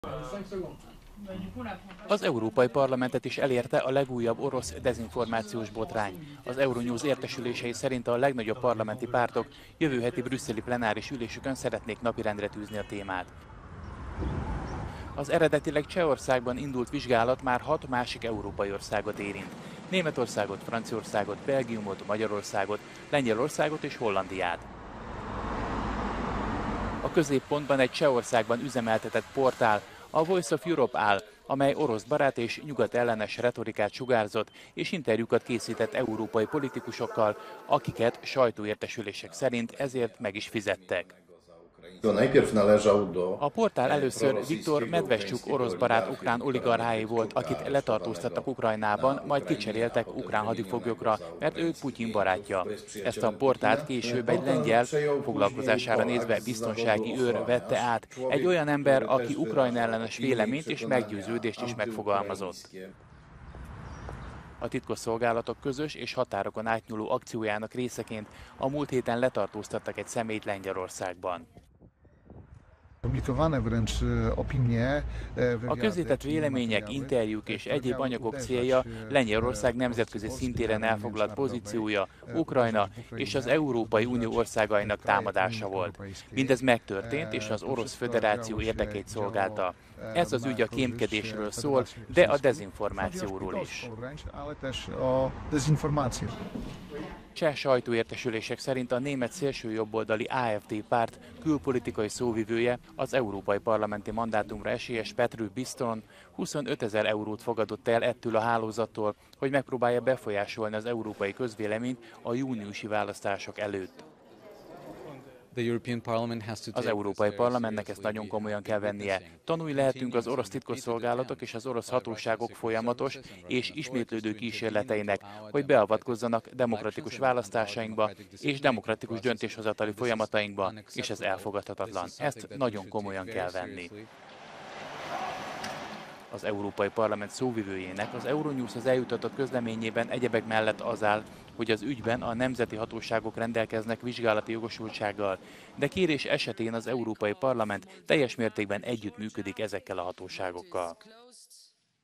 Az Európai Parlamentet is elérte a legújabb orosz dezinformációs botrány. Az Euronews értesülései szerint a legnagyobb parlamenti pártok jövő heti brüsszeli plenáris ülésükön szeretnék napirendre tűzni a témát. Az eredetileg Csehországban indult vizsgálat már 6 másik európai országot érint. Németországot, Franciaországot, Belgiumot, Magyarországot, Lengyelországot és Hollandiát. A középpontban egy Csehországban üzemeltetett portál, a Voice of Europe áll, amely orosz barát és nyugat ellenes retorikát sugárzott és interjúkat készített európai politikusokkal, akiket sajtóértesülések szerint ezért meg is fizettek. A portál először Viktor Medvescsuk orosz barát ukrán oligarchái volt, akit letartóztattak Ukrajnában, majd kicseréltek ukrán hadifoglyokra, mert ő Putyin barátja. Ezt a portált később egy lengyel, foglalkozására nézve biztonsági őr vette át, egy olyan ember, aki Ukrajna ellenes véleményt és meggyőződést is megfogalmazott. A titkosszolgálatok közös és határokon átnyúló akciójának részeként a múlt héten letartóztattak egy személyt Lengyelországban. A közzétett vélemények, interjúk és egyéb anyagok célja Lengyelország nemzetközi szintéren elfoglalt pozíciója, Ukrajna és az Európai Unió országainak támadása volt. Mindez megtörtént, és az Orosz Föderáció érdekeit szolgálta. Ez az ügy a kémkedésről szól, de a dezinformációról is. Cseh sajtóértesülések szerint a német szélsőjobboldali AfD párt külpolitikai szóvivője, az európai parlamenti mandátumra esélyes Petr Biston 25 000 eurót fogadott el ettől a hálózattól, hogy megpróbálja befolyásolni az európai közvéleményt a júniusi választások előtt. Az Európai Parlamentnek ezt nagyon komolyan kell vennie. Tanúi lehetünk az orosz titkosszolgálatok és az orosz hatóságok folyamatos és ismétlődő kísérleteinek, hogy beavatkozzanak demokratikus választásainkba és demokratikus döntéshozatali folyamatainkba, és ez elfogadhatatlan. Ezt nagyon komolyan kell venni. Az Európai Parlament szóvivőjének az Euronewshoz eljutatott közleményében egyebek mellett az áll, hogy az ügyben a nemzeti hatóságok rendelkeznek vizsgálati jogosultsággal, de kérés esetén az Európai Parlament teljes mértékben együttműködik ezekkel a hatóságokkal.